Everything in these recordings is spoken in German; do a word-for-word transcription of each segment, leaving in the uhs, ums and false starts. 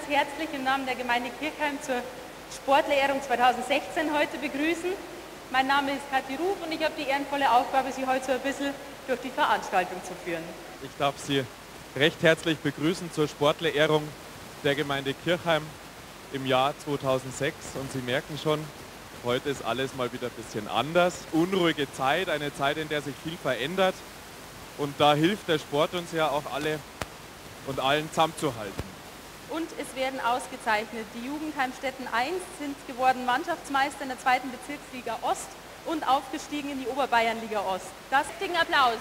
herzlich im Namen der Gemeinde Kirchheim zur Sportlerehrung zweitausendsechzehn heute begrüßen. Mein Name ist Kathi Ruf und ich habe die ehrenvolle Aufgabe, Sie heute so ein bisschen durch die Veranstaltung zu führen. Ich darf Sie recht herzlich begrüßen zur Sportlerehrung der Gemeinde Kirchheim im Jahr zweitausendsechs. Und Sie merken schon, heute ist alles mal wieder ein bisschen anders. Unruhige Zeit, eine Zeit, in der sich viel verändert. Und da hilft der Sport uns ja auch alle und allen zusammenzuhalten. Und es werden ausgezeichnet. Die Jugendheimstetten eins sind geworden Mannschaftsmeister in der zweiten Bezirksliga Ost und aufgestiegen in die Oberbayernliga Ost. Das ist ein Applaus.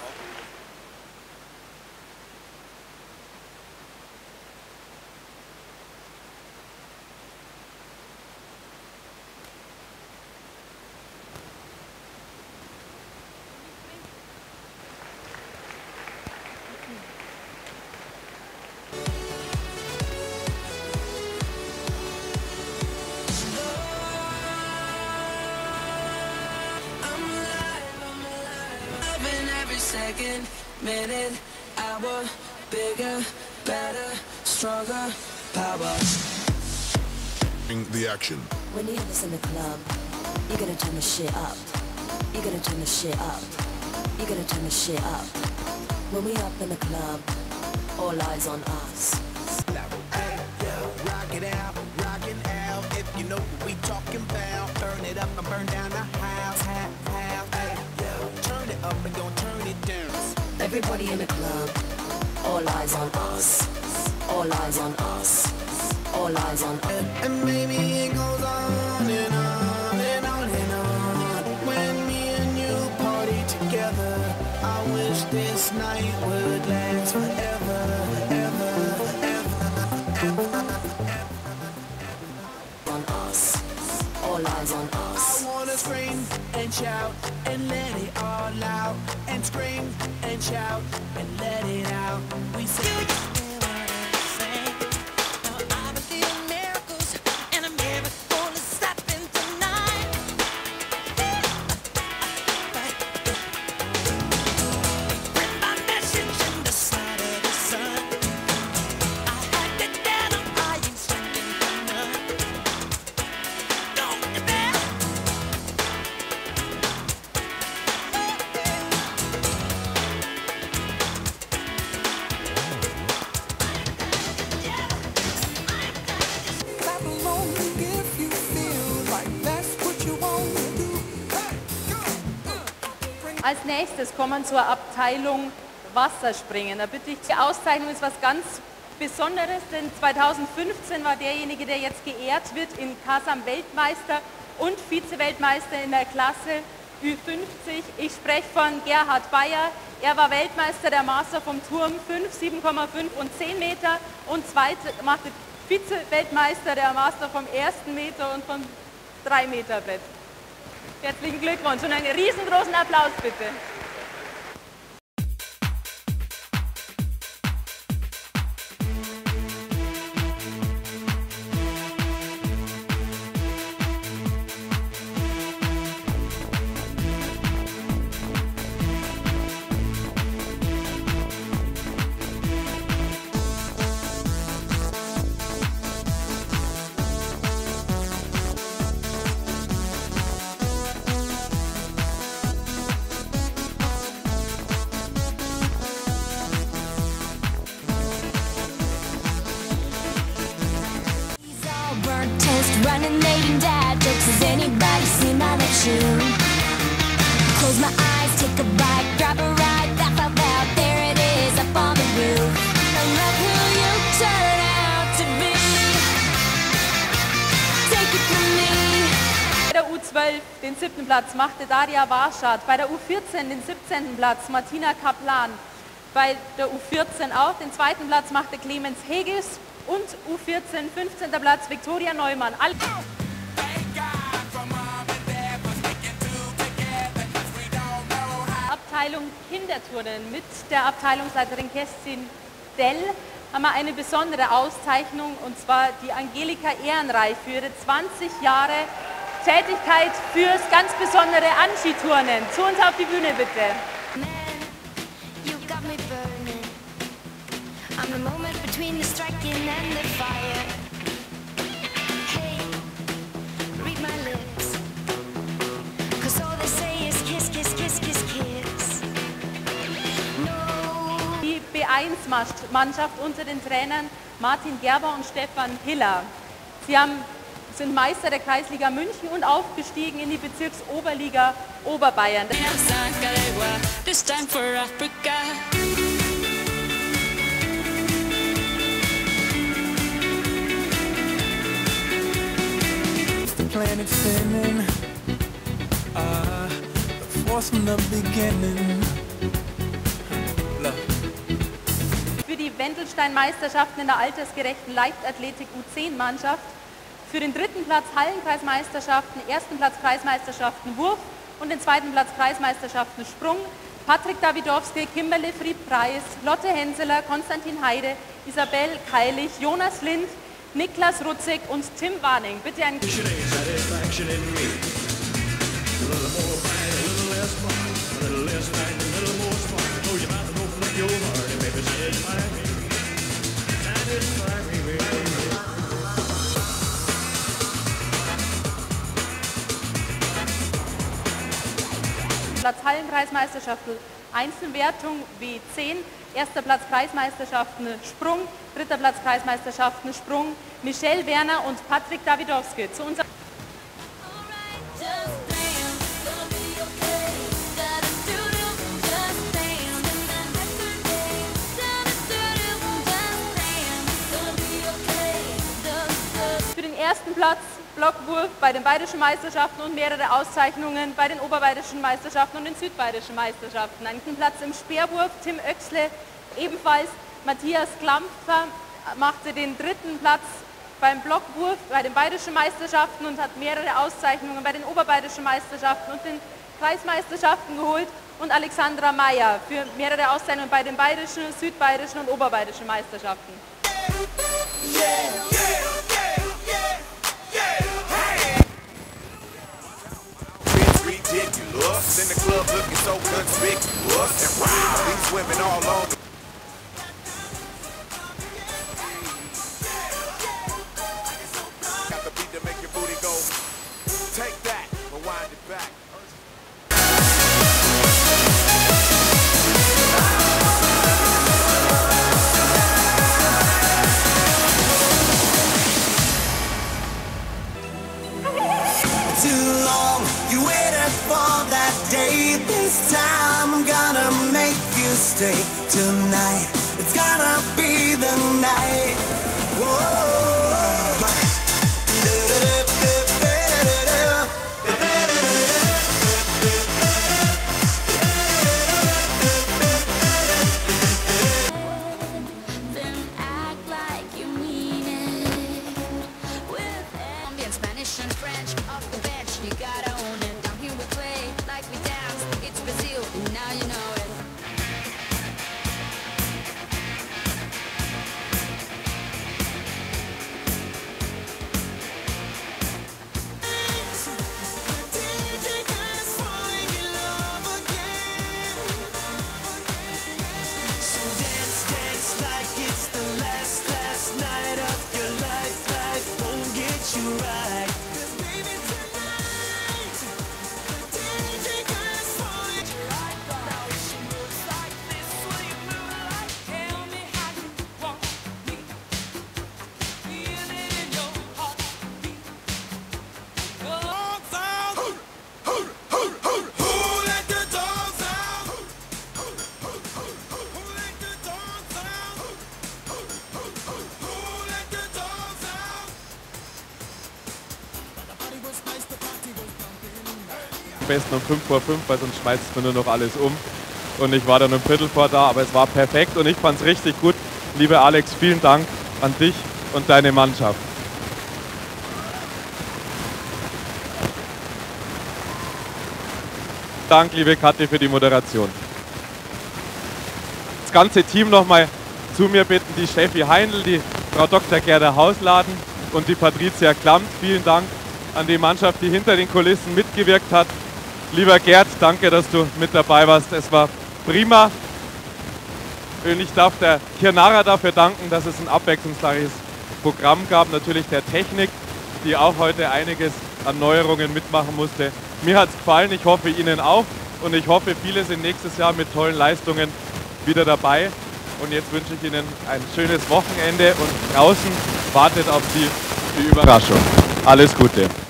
Second, minute, hour, bigger, better, stronger, power. The action. When you have this in the club, you're gonna turn the shit up. You're gonna turn the shit up. You're gonna turn the shit up. When we up in the club, all eyes on us. Hey, yo, rock it out, rockin' out. If you know what we talking about, burn it up and burn down the house, house, house. Hey, yo, turn it up and don't turn it down. Everybody in the club, all eyes on us. All eyes on us. All eyes on us. And, and maybe it goes on and on and on and on. When me and you party together, I wish this night would last forever, ever, ever, ever, ever. On us. All eyes on us. I wanna scream and shout and let it all out. And scream and shout and let it out. We say Als nächstes kommen wir zur Abteilung Wasserspringen. Da bitte ich, die Auszeichnung ist was ganz Besonderes, denn zweitausendfünfzehn war derjenige, der jetzt geehrt wird, in Kasam Weltmeister und Vize-Weltmeister in der Klasse Ü fünfzig. Ich spreche von Gerhard Bayer. Er war Weltmeister der Master vom Turm fünf, sieben Komma fünf und zehn Meter und zweite machte Vize-Weltmeister der Master vom ersten Meter und vom drei Meter Brett. Herzlichen Glückwunsch und einen riesengroßen Applaus bitte. Running late and dad jokes. Has anybody seen my tune? Close my eyes, take a bite, grab a ride, laugh out loud. There it is, up on the roof. And look who you turn out to be. Take it from me. Bei der U zwölf den siebten Platz machte Daria Warschat. Bei der U vierzehn den siebzehnten Platz Martina Kaplan. Bei der U vierzehn auch den zweiten Platz machte Clemens Hegels. Und U vierzehn, fünfzehnter Platz, Viktoria Neumann. All Abteilung Kinderturnen mit der Abteilungsleiterin Kerstin Dell haben wir eine besondere Auszeichnung, und zwar die Angelika Ehrenreich für ihre zwanzig Jahre Tätigkeit fürs ganz besondere Anskiturnen. Zu uns auf die Bühne bitte. I'm the moment between the striking and the fire. eins Mannschaft unter den Trainern Martin Gerber und Stefan Hiller. Sie haben, sind Meister der Kreisliga München und aufgestiegen in die Bezirksoberliga Oberbayern. This time for Africa. The planet spinning, uh, the force from the beginning. Love. Für die Wendelstein-Meisterschaften in der altersgerechten Leichtathletik U zehn Mannschaft, für den dritten Platz Hallenkreismeisterschaften, ersten Platz Kreismeisterschaften Wurf und den zweiten Platz Kreismeisterschaften Sprung, Patrick Davidowski, Kimberly Fried-Preis, Lotte Henseler, Konstantin Heide, Isabel Keilich, Jonas Lind, Niklas Rutzig und Tim Warning. Bitte ein Platz Hallenkreismeisterschaften Einzelwertung W zehn, erster Platz Kreismeisterschaften Sprung, dritter Platz Kreismeisterschaften Sprung, Michelle Werner und Patrick Davidowski. Zu unserem für den ersten Platz Blockwurf bei den Bayerischen Meisterschaften und mehrere Auszeichnungen bei den Oberbayerischen Meisterschaften und den Südbayerischen Meisterschaften. Einen Platz im Speerwurf, Tim Oechsle, ebenfalls Matthias Klampfer machte den dritten Platz beim Blockwurf bei den Bayerischen Meisterschaften und hat mehrere Auszeichnungen bei den Oberbayerischen Meisterschaften und den Kreismeisterschaften geholt. Und Alexandra Meyer für mehrere Auszeichnungen bei den Bayerischen, Südbayerischen und Oberbayerischen Meisterschaften. Ridiculous. In the club looking so conspicuous. And wow, these women all on. Got the beat to make your booty go. Take that, rewind it back. Too long, you waited for that day. This time I'm gonna make you stay tonight. It's gonna be the night. Whoa. Then act like you mean it. With Colombian, Spanish and French off the bench, you gotta own it. Down here we play like we dance. It's Brazil, and now you know it. So dance, dance like it's the last, last night of your life. Life won't get you right. 'Cause baby tonight, the D J is falling. Right now she moves like this. Will you move like? Tell me how you want me. Feel it in your heartbeat. Dogs out. Who let the dogs out? Who let the dogs out? Who let the dogs out? The party was nice, the party was pumping. Am besten um fünf vor fünf, weil sonst schmeißt es mir nur noch alles um. Und ich war dann um Viertel vor da, aber es war perfekt und ich fand es richtig gut. Lieber Alex, vielen Dank an dich und deine Mannschaft. Dank, liebe Kathi, für die Moderation. Das ganze Team nochmal zu mir bitten, die Steffi Heindl, die Frau Doktor Gerda Hausladen und die Patricia Klamt. Vielen Dank an die Mannschaft, die hinter den Kulissen mitgewirkt hat. Lieber Gerd, danke, dass du mit dabei warst. Es war prima. Und ich darf der Kirnara dafür danken, dass es ein abwechslungsreiches Programm gab. Natürlich der Technik, die auch heute einiges an Neuerungen mitmachen musste. Mir hat es gefallen, ich hoffe Ihnen auch. Und ich hoffe, viele sind nächstes Jahr mit tollen Leistungen wieder dabei. Und jetzt wünsche ich Ihnen ein schönes Wochenende und draußen wartet auf Sie die Überraschung. Alles Gute.